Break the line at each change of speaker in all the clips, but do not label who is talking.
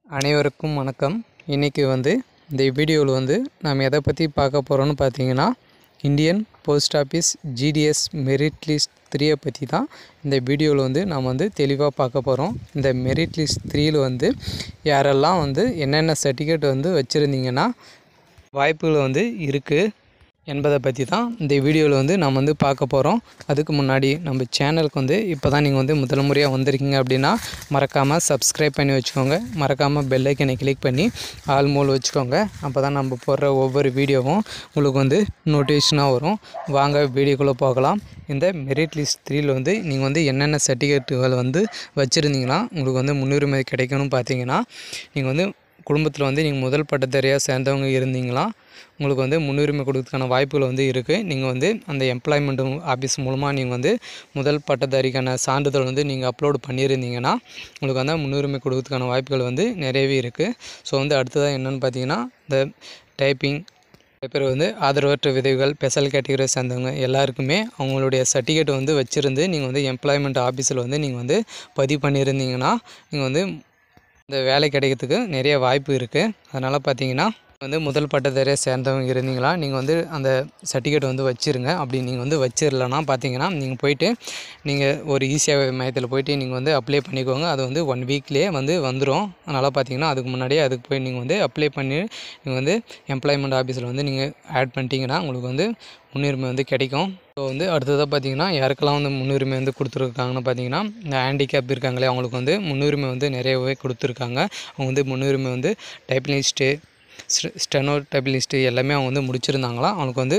அனைவருக்கும் வணக்கம். இன்றைக்கி இந்த வீடியோவில் நாம் எதை பற்றி பார்க்க போகிறோன்னு பார்த்தீங்கன்னா, Indian post office GDS merit list 3 பற்றி தான் இந்த வீடியோவில் நாம் தெளிவாக பார்க்க போகிறோம். இந்த மெரிட் லிஸ்ட் 3ல் யாரெல்லாம் என்னென்ன சர்டிஃபிகேட் வச்சுருந்தீங்கன்னா வாய்ப்புகள் இருக்குது என்பதை பற்றி தான் இந்த வீடியோவில் நாம் பார்க்க போகிறோம். அதுக்கு முன்னாடி நம்ம சேனலுக்கு இப்போ தான் நீங்கள் முதல் முறையாக வந்திருக்கீங்க அப்படின்னா மறக்காமல் சப்ஸ்கிரைப் பண்ணி வச்சுக்கோங்க. மறக்காமல் பெல் ஐக்கனை கிளிக் பண்ணி ஆல் மோல் வச்சுக்கோங்க. அப்போ தான் நம்ம போடுற ஒவ்வொரு வீடியோவும் உங்களுக்கு நோட்டிஃபிகேஷனாக வரும். வாங்க வீடியோக்குள்ளே போகலாம். இந்த மெரிட் லிஸ்ட் 3ல் நீங்கள் என்னென்ன சர்டிஃபிகேட்டுகள் வச்சுருந்தீங்கன்னா உங்களுக்கு முன்னுரிமை கிடைக்கணும்னு பார்த்தீங்கன்னா, நீங்கள் குடும்பத்தில் நீங்கள் முதல் பட்டதாரியாக சேர்ந்தவங்க இருந்தீங்களா, உங்களுக்கு முன்னுரிமை கொடுக்கறதுக்கான வாய்ப்புகள் இருக்குது. நீங்கள் அந்த எம்ப்ளாய்மெண்ட் ஆஃபீஸ் மூலமாக நீங்கள் முதல் பட்டதாரிக்கான சான்றிதழ் நீங்கள் அப்லோடு பண்ணியிருந்தீங்கன்னா உங்களுக்கு முன்னுரிமை கொடுக்கறதுக்கான வாய்ப்புகள் நிறையவே இருக்குது. ஸோ அடுத்ததாக என்னென்னு பார்த்தீங்கன்னா, இந்த டைப்பிங் பேர் ஆதரவற்ற விதவைகள், ஸ்பெஷல் கேட்டகரி சேர்ந்தவங்க எல்லாருக்குமே அவங்களுடைய சர்டிஃபிகேட் வச்சுருந்து நீங்கள் எம்ப்ளாய்மெண்ட் ஆஃபீஸில் நீங்கள் பதிவு பண்ணியிருந்தீங்கன்னா நீங்கள் இந்த வேலை கிடைக்கிறதுக்கு நிறைய வாய்ப்பு இருக்குது. அதனால் பார்த்தீங்கன்னா முதல் பட்டதாரியாக சேர்ந்தவங்க இருந்தீங்களா, நீங்கள் அந்த சர்டிஃபிகேட் வச்சுருங்க. அப்படி நீங்கள் வச்சிடலன்னா பார்த்தீங்கன்னா, நீங்கள் போய்ட்டு நீங்கள் ஒரு ஈஸியாக மையத்தில் போய்ட்டு நீங்கள் அப்ளை பண்ணிக்கோங்க. அது 1 வீக்லேயே வந்துடும். அதனால் பார்த்தீங்கன்னா அதுக்கு முன்னாடியே அதுக்கு போய் நீங்கள் அப்ளை பண்ணி நீங்கள் எம்ப்ளாய்மெண்ட் ஆஃபீஸில் நீங்கள் ஆட் பண்ணிட்டீங்கன்னா உங்களுக்கு முன்னுரிமை கிடைக்கும். ஸோ அடுத்ததாக பார்த்தீங்கன்னா, யாருக்கெல்லாம் முன்னுரிமை கொடுத்துருக்காங்கன்னு பார்த்தீங்கன்னா, இந்த ஹேண்டிகேப் இருக்காங்களே அவங்களுக்கு முன்னுரிமை நிறையவே கொடுத்துருக்காங்க. அவங்க முன்னுரிமை டைப்லிஸ்ட்டு, ஸ்டெனோ டைப்லிஸ்ட்டு எல்லாமே அவங்க முடிச்சிருந்தாங்களாம். அவங்களுக்கு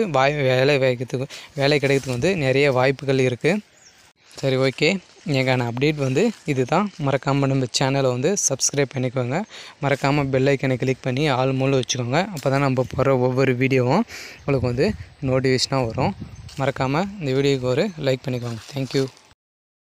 வேலை கிடைக்கிறதுக்கு நிறைய வாய்ப்புகள் இருக்குது. சரி, ஓகே. எனக்கான அப்டேட் இது தான். மறக்காமல் நம்ம சேனலை சப்ஸ்கிரைப் பண்ணிக்கோங்க. மறக்காமல் பெல் ஐக்கனை கிளிக் பண்ணி ஆல் மூலம் வச்சுக்கோங்க. அப்போ தான் நம்ம போகிற ஒவ்வொரு வீடியோவும் உங்களுக்கு நோட்டிஃபிகேஷனாக வரும். மறக்காமல் இந்த வீடியோவுக்கு ஒரு லைக் பண்ணிக்கோங்க. தேங்க்யூ.